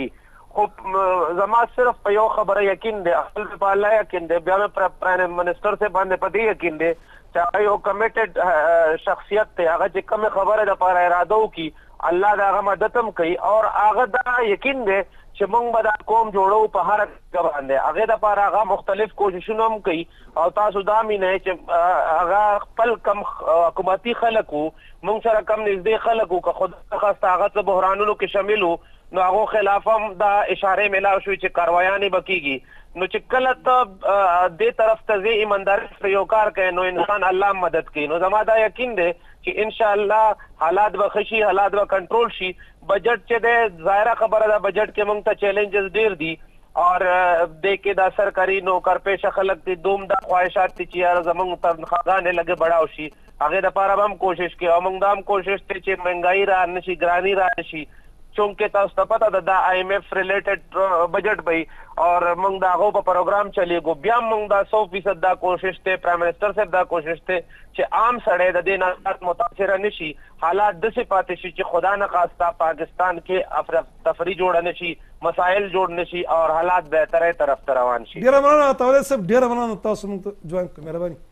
خو زما صرف په یو خبره یقین دی، خپل په الله یقین دی، بیا مې پرایم منسٹر سے باندې په دې یقین دی چې هغه یو کمیټډ شخصیت دی، هغه چې کومه خبره د پاره اراده وکړي الله دا هغه مدد هم کوي. او هغه دا یقین دی چې موږ به دا قوم جوړو په هر ځای باندې، هغه د پاره هغه مختلف کوششونه هم کوي. او تاسو دا مینه چې هغه خپل کم حکومتي خلکو موږ سره کم نږدې خلکو که خدای خواسته هغه څه بحرانونو کې شامل وو نو هغو خلاف هم دا اشارې ملاو شوي چې کاروایانې به کېږي. نو چې کله ته دې طرف ته ځې ایمانداري سره یو کار کوي نو انسان الله مدد کوي. نو زما دا یقین دی چې انشاءالله حالات به ښه شي، حالات به کنټرول شي. بجټ چې دی ظاهره خبره ده بجټ کې موږ ته چیلنجز ډېر دي اور دې کې دا سرکاري نوکر پیشه خلک دي دوم دا خواهشات دي چې یاره زموږ تنخواګانې لږې بړاو شي، هغې دپاره به هم کوشش کوي. او موږ دا هم کوشش دی چې مهنګایي را نه شي، ګراني را نه شي، چونکې تاسو ته پته ده دا آئی ایم ایف ریلیټډ بجټ به وي اور موږ د هغو په پروګرام چلیږو. بیا موږ دا سو فیصد دا کوشش دی، پرایم منسټر صاحب دا کوشش دی چې عام سړی د دې نه متاثره نه شي، حالات داسې پاتې شي چې خدا نخواسته پاکستان کې افرا تفری جوړه نه شي، مسایل جوړ نه شي اور حالات بهترۍ طرف ته روان شي. ډېره مننه عطاولله صاحب، ډېره مننه تاسو موږ ته جوین کړو،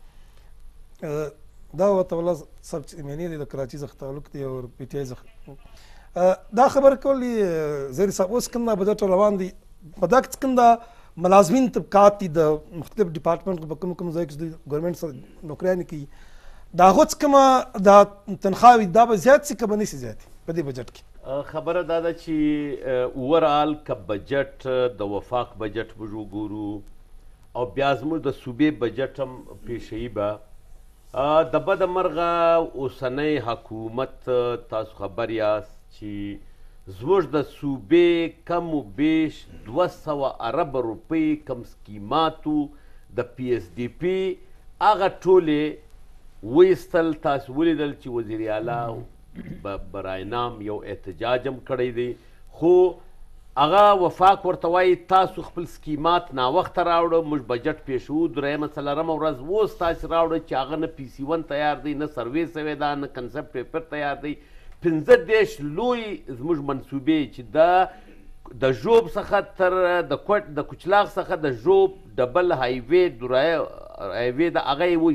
مهرباني. دا عطاولله صاحب چې ایمني دی د کراچي څخه تعلق دی او پی ټي آی څخه دا خبره کولی زیري صاحب. اوس کوم دا بجټ روان دی په دا کې کوم دا ملازمین طبقات دي د مختلف ډپارټمنټ په کوم کوم ځای کې د ګورنمنټ سره نوکریانې کوي، د هغو څه کومه دا تنخواوې دا به زیات شي که به نه شي زیاتې په دې بجټ کې؟ خبره دا ده چې اوورال که بجټ د وفاق بجټ موږ وګورو او بیا زموږ د صوبې بجټ هم پیشوي به د بده مرغه اوسنی حکومت تاسو خبر یاست چې زموږ د صوبې کم و بیش دوه سوه اربه روپۍ کم سکیماتو د پی ایس ډي پي هغه ټولې وایستل. تاسو ولیدل چې وزیر اعلی برای نام یو احتجاج هم کړی دی، خو هغه وفاق ورته وایي تاسو خپل سکیمات ناوخته راوړه، موږ بجټ پیښوو درېیمه څلورمه ورځ اوس تاسې راوړه چې هغه نه پي سی ون تیار دی، نه سروې سوی ده، نه کنسپټ پیپر تیار دی. پنځه دېرش لوی زموږ منصوبې چې دا د ژوب څخه تر د کوټ د کوچلاغ څخه د ژوب ډبل هایوې درایه هایوې د هغه یې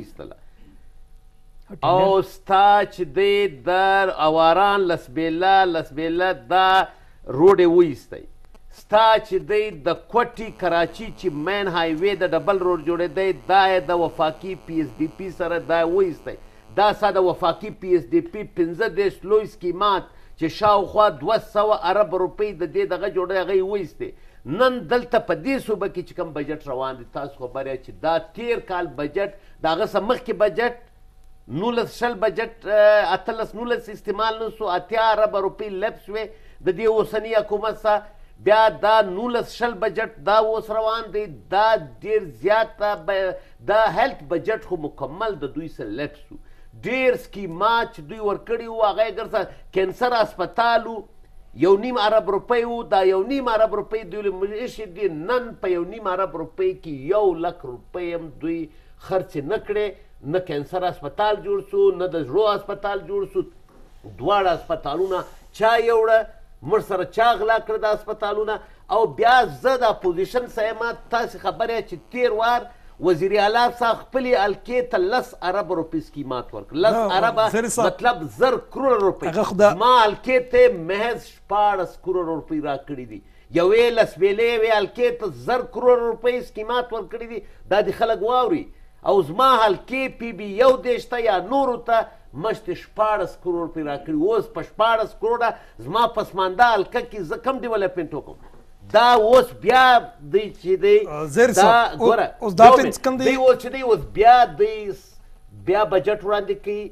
وایستله او ستا چې دی د اواران لسبیله لسبیله دا روډ یې وایستی، ستا چې دی د کوټي کراچي چې مین هایوې د ډبل روډ جوړېدی دا یې د وفاقي پی ایس ډي پي سره دا وایستی. دا ستا د وفاقي پی ایس ډي پي پنځه دېرش لوی سکیمات چې شاوخوا دوه سوه ارب روپۍ د دې دغه جوړی هغه یې وایستې. نن دلته په دې صوبه کې چې کوم بجټ روان دی تاسو خبر یاست چې دا تیر کال بجټ د هغه څه مخکې بجټ نولس شل بجټ اتلس نولس استعمال نه سو، اتیا اربه روپۍ لپ سوې د دې اوسني حکومت څخه. بیا دا نولس شل بجټ دا اوس روان دی، دا ډېر زیاته دا هیلث بجټ خو مکمل د دوی څه لپ سو. ډېر سکیمات چې دوی ورکړي وو هغه یې ګرځه کینسر هسپتال و یو نیم ارب روپۍ و، دا یو نیم ارب روپۍ دوی ایښي دي. نن په یو نیم ارب روپۍ کې یو لک روپۍ هم دوی خرڅ نه کړې، نه کینسر هسپتال جوړ سو، نه د زړو هسپتال جوړ سو. دواړه هسپتالونه چا یوړه، موږ سره چا غلا کړه د هسپتالونه. او بیا زه د اپوزیشن څخه یم، تاسې خبر یاست چې تېر وار وزیر اعلی صاحب خپلې حلقې ته لس اربه روپۍ سکیمات ورکړل، لس اربه مطلب زر کروړه روپۍ، زما حلقې ته یې محض شپاړس کروړه روپۍ راکړي دي. یوې لسبیلې یوې حلقې ته زر کروړه روپۍ سکیمات ورکړي دي، دا دې خلک واوري. او زما حلقې پی بي یو دېرش ته یا نورو ته مشتې شپاړس کروړه روپۍ راکړي. اوس په شپاړس کروړه زما پسمانده حلقه کې زه کم ډیولپمنټ وکړم؟ دا اوس بیا دی چې دی زیر دا صاحب ګوره اوس دا ټیم څه کوم دی دی اوس چې دی اوس بیا دی بیا بجټ وړاندې کوي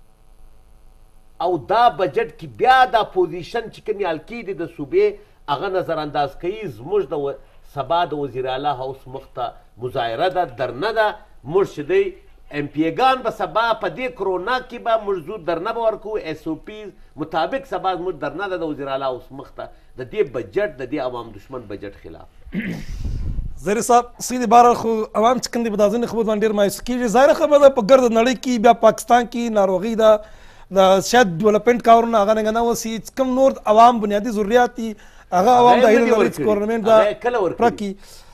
او دا بجټ کې بیا دا پوزیشن چې کوم حل کېږي د صوبې هغه نظر انداز کوي زموږ د سبا د وزیر اعلی هاوس مخ ته مظاهره ده درنه ده موږ چې دی ایم پی ګان به سبا په دې کرونا کې به موږ زو درنه به ورکوو ایس او پي مطابق سبا زموږ درنه ده د وزیر اعلی هاوس مخ ته د دې بجټ د دې عوام دشمن بجټ خلاف زری صاحب سیدی بهرحال خو عوام چې کوم دي په دا ځینې خبرو باندې ډېر مایوسه کېږي ظاهره خبره ده په ګرد نړۍ کې بیا پاکستان کې ناروغي ده د شاید ډیولپمنټ کارونه هغه نه وسي کوم نور عوام بنیادي ضرورت دي هغه عوام د هیله لري چې ګورنمنټ دا پرکي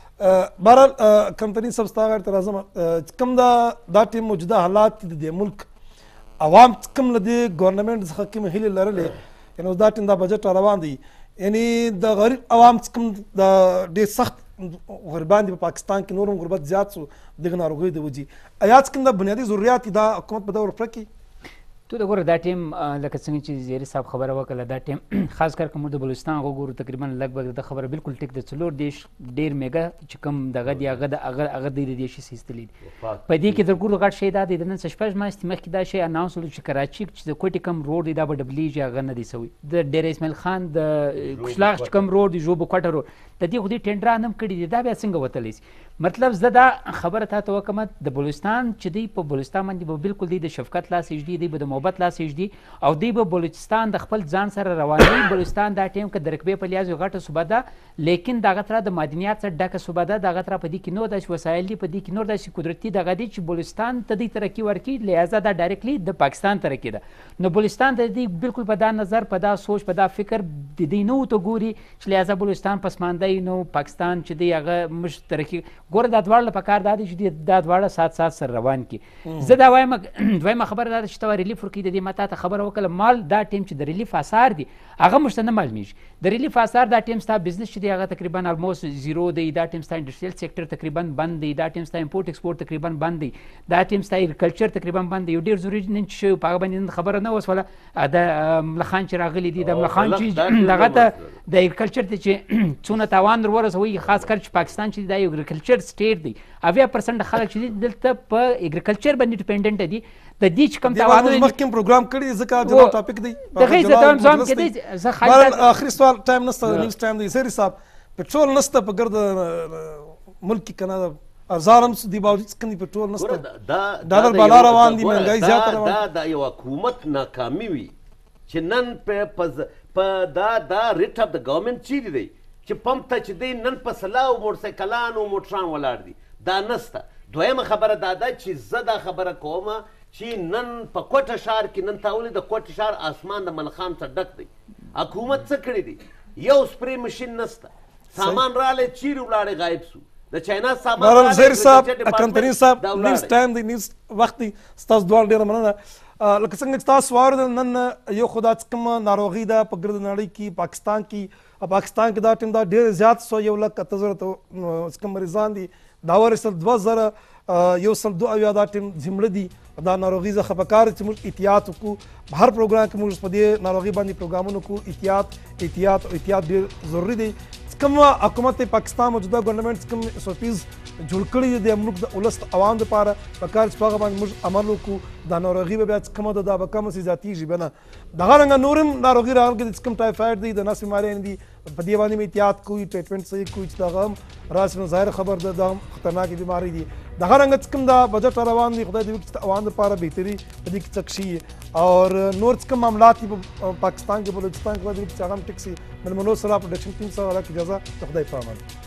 بهرحال کمپنی صاحب ستا غیر تر اعظم کوم دا دا ټیم موجوده حالات دي د ملک عوام کوم له دې ګورنمنټ څخه کوم هیله لرلې یعنی دا ټیم دا بجټ روان دي یعنی د غریب عوام کوم د ډېر سخت غربان دي په پاکستان کې نورم غربت زیات سو دغه ناروغۍ د وجې آیات کوم د بنیادي ضرورت دا حکومت په دور پرکي تو د ګوره دا ټیم لکه څنګه چې زیري صاحب خبره وکړه دا ټیم خاص کر که موږ د بلوچستان وګورو تقریبا لږ د خبره بالکل ټیک د څلور دیش ډېر میګا چې کوم دغه دی هغه د هغه هغه دی د دیشي سیستلی دي په دې کې د ګورو غټ شی دا دی د نن څه شپږ میاشتې مخکې دا شی اناونس وکړل چې کراچي چې د کوټې کم روډ دی دا به ډبلیږي هغه نه دی سوی د ډیر اسماعیل خان د کشلاغ چې کم روډ دی ژوبو کوټه روډ د دې خو دې ټینډران هم کړي دي دا بیا څنګه وتلی شي مطلب زه دا خبره تا ته وکړم د بلوچستان چې دی په بلوچستان باندې به بالکل دی د شفقت لاس ایږدي دی به د محبت لاس ایږدي او دی به بلوچستان د خپل ځان سره روانوي بلوچستان دا ټیم که د رقبې په لحاظ یو غټه صوبه ده لیکن دغه تره د معدنیات څخه ډکه صوبه ده دغه تره په دې کې نور داسې وسایل دي په دې کې نور داسې قدرتي دغه دی چې بلوچستان ته دی ترقي ورکړي لہذا دا ډایرکټلی د پاکستان ترقي ده نو بلوچستان ته دی بالکل په دا نظر په دا سوچ په دا فکر د دې نه ورته ګوري چې لہذا بلوچستان پسماندی نو پاکستان چې دی هغه موږ ترقي ګوره دا دواړه په کار دا دی چې دا دواړه سات سات سره روان کړي زه دا وایم دویمه خبره دا ده چې ته ریلیف ورکوي د دې ما تا ته خبره وکړله مال دا ټیم چې د ریلیف اثار دي هغه موږ ته نه معلومیږي د ریلیف اثار دا ټیم ستا بزنس چې دی هغه تقریبا الموست زیرو دی دا ټیم ستا انډسټریل سیکټر تقریبا بند دی دا ټیم ستا امپورټ ایکسپورټ تقریبا بند دی دا ټیم ستا ایګریکلچر تقریبا بند دی یو ډېر ضروري نن چې شوی په هغه باندې خبره نه وسوله د ملخان چې راغلی دي د ملخان چې دغه ته د ایګریکلچر ته چې څونه تاوان در ورسوي خاص کر چې پاکستان چې دا یو ایګریکلچر سټیټ دی اویا پرسنټ خلک چې دي دلته په ایګریکلچر باندې ډیپینډنټ دي د دې چې کوم تاوانونه مخکې پروګرام کړی ځکه جواب ټاپک دی دغه زه ته هم ځم کې زه خالد اخري سوال ټایم نشته نیوز ټایم دی سری صاحب پټرول نشته په ګرد ملک کې کنه ارزارم دی باوجود کني پټرول نشته ډالر بالا روان دي مهنګای زیاته روان دا د یو حکومت ناکامي وي چې نن په په دا دا ریټ اف د ګورنمنت چیرې دی چې پمپ ته چې دی نن په سلاو موټرسایکلان او موټران ولاړ دي دا نسته دویمه خبره دا ده چې زه دا خبره کوم چې نن په کوټه ښار کې نن تاولې د کوټه ښار اسمان د ملخان څخه ډک دی حکومت څه کړی دی یو سپری ماشین نسته سامان رالی چیرې ولاړې غایب سو د چاینا سامان رالی زیر صاحب کمپنی صاحب نیوز ټایم دی نیوز وخت دی ستاسو دواړه ډېره مننه لکه څنګه چې تاسو واورېدل نن یو خو دا کومه ناروغي ده په ګرد نړۍ کې پاکستان کې پاکستان کې دا ټیم دا ډېر زیات سو یو لک اته زره کوم مریضان دي دا ورسل دوه زره یو سل دوه اویا دا ټیم زمړه دي دا ناروغي څخه پکار چې موږ احتیاط وکړو هر پروګرام کې موږ په دې ناروغي باندې پروګرامونه کوو احتیاط احتیاط او احتیاط ډېر ضروري دی کوم حکومت پاکستان موجوده ګورنمنټ کوم سوپیز جوړ کړي دي د ملک د ولس عوام لپاره پکار چې په هغه باندې موږ عمل وکړو دا ناروغي به بیا کومه ده دا به کمه سي زیاتېږي به نه دغه رنګه نورم ناروغي راغلي چې کوم ټایفاید دی د نس بیماریان دي په دې باندې مې احتیاط کوي ټریټمنټ صحیح کوي چې دغه هم راسي نو ظاهر خبر ده دا خطرناکې بیماري دي دغه رنګه کوم دا بجټ روان دي خدای دې وکړي چې عوام لپاره بهتري په دې کې څه شي او نور کوم معاملات په پاکستان کې بلوچستان کې خدای دې وکړي چې هغه هم ټیک شي ململو سره پروډکشن ټیم سره اجازه خدای په امان